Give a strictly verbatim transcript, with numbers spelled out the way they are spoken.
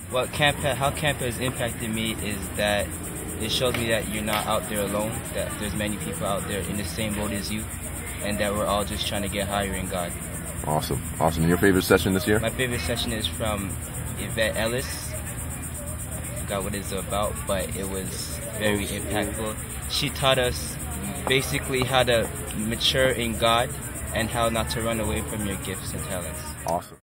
What camp, how camp has impacted me is that it shows me that you're not out there alone, that there's many people out there in the same boat as you, and that we're all just trying to get higher in God. Awesome, awesome. And your favorite session this year? My favorite session is from Yvette Ellis. I forgot what it's about, but it was very impactful. She taught us basically how to mature in God and how not to run away from your gifts and talents. Awesome.